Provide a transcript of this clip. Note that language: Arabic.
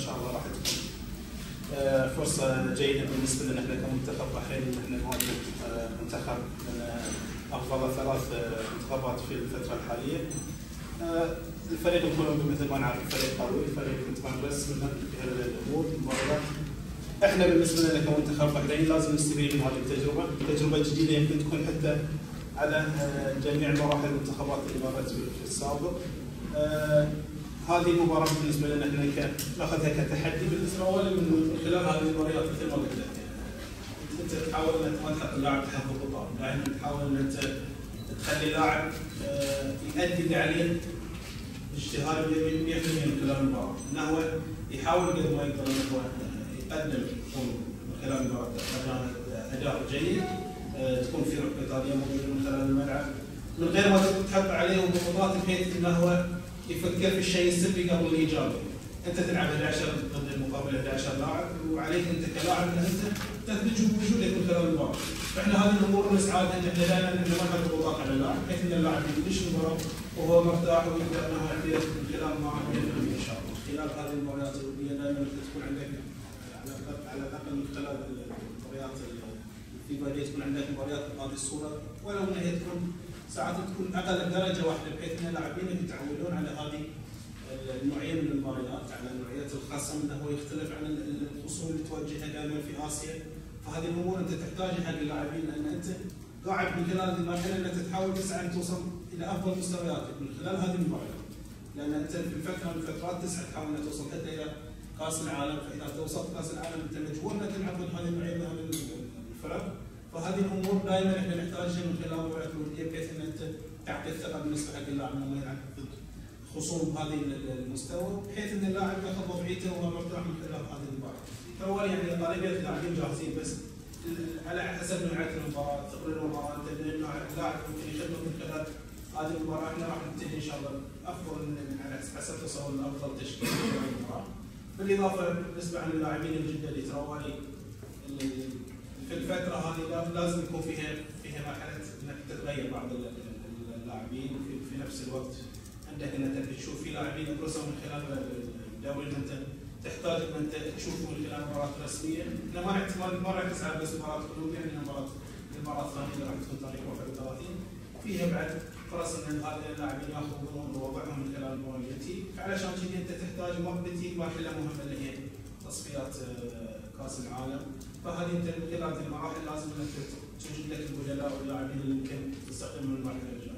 شاء الله راح تكون فرصه جيده بالنسبه لنا احنا كمنتخب بحرين ان احنا نواجه منتخب من افضل 3 منتخبات في الفتره الحاليه. الفريق الكولومبي مثل ما نعرف فريق قوي، فريق متمرس في هالامور المباريات. احنا بالنسبه لنا كمنتخب بحرين لازم نستفيد من هذه التجربه، تجربه جديده يمكن تكون حتى على جميع مراحل المنتخبات اللي مرت في السابق. هذه المباراه بالنسبه لنا احنا ناخذها كتحدي بالنسبه اولا من خلال هذه المباريات مثل ما قلت لك، انت تحاول انك ما تحط اللاعب تحت ضغوطات، دائما تحاول ان انت تخلي اللاعب يؤدي اللي عليه باجتهاد 100% من خلال المباراه، انه هو يحاول قد ما يقدر انه هو يقدم من خلال المباراه اداء جيد، تكون في روح قتاليه موجوده من خلال الملعب، من غير ما تحط عليه ضغوطات بحيث انه هو يفكر في الشيء السلبي قبل الايجابي. انت تلعب 11 ضد المقابل 11 لاعب، وعليك انت كلاعب ان انت تثبت وجودك من خلال المباراه. فاحنا هذه الامور نسعى ان احنا دائما ما نحط ضغوطات على اللاعب بحيث ان اللاعب يدش المباراه وهو مرتاح ويقدر انه يعطيك من خلال ما ان شاء الله. خلال هذه المباريات الوديه دائما تكون عندك على الاقل من خلال المباريات في بدايه تكون عندك مباريات بهذه الصوره، ولو ان هي تكون ساعات تكون اقل درجه واحده بحيث ان اللاعبين يتعودون على هذه النوعيه من المباريات، على نوعيه الخصم انه هو يختلف عن الخصوم اللي تواجهها دائما في اسيا. فهذه الامور انت تحتاجها حق اللاعبين، لان انت قاعد من خلال هذه المرحله انك تحاول تسعى ان توصل الى افضل مستوياتك من خلال هذه المباريات. لان انت في فتره من الفترات تسعى تحاول انك توصل حتى الى كاس العالم، فاذا توصلت كاس العالم انت مجبور انك تلعب ضد هذه النوعيه من الفرق. فهذه الامور دائما احنا نحتاجها من خلال المباريات الوديه بحيث ان انت تعطي الثقه بالنسبه حق اللاعب انه يلعب ضد خصوم بهذه المستوى، بحيث ان اللاعب ياخذ وضعيته وهو مرتاح من خلال هذه المباراه. اول يعني غالبيه اللاعبين جاهزين، بس على حسب نوعيه المباراه، ثقل المباراه، انت اللاعب ممكن يخدمك من خلال هذه المباراه. احنا راح نبتدي ان شاء الله افضل على حسب تصور افضل تشكيل في المباراه. بالاضافه بالنسبه عن اللاعبين الجدد اللي تروالي في الفتره هذه لازم يكون فيها مرحله انك تتغير بعض اللاعبين، في نفس الوقت عندك انك تشوف في لاعبين ابرزوا من خلال الدوري اللي انت تحتاج ان انت تشوفه من خلال مباراه رسميه. احنا ما راح نسعى بس مباراه كولومبيا، عندنا المباراه الثانيه اللي راح تكون تاريخ 31 فيها بعد فرص ان هذول اللاعبين ياخذون وضعهم من خلال المواجهه، فعلشان كذا انت تحتاج بتجيك مرحله مهمه اللي هي تصفيات كاس العالم. فهذه انت من خلال هذه المراحل لازم انك توجد لك البدلاء واللاعبين اللي يمكن تستخدمهم من المرحله الجايه.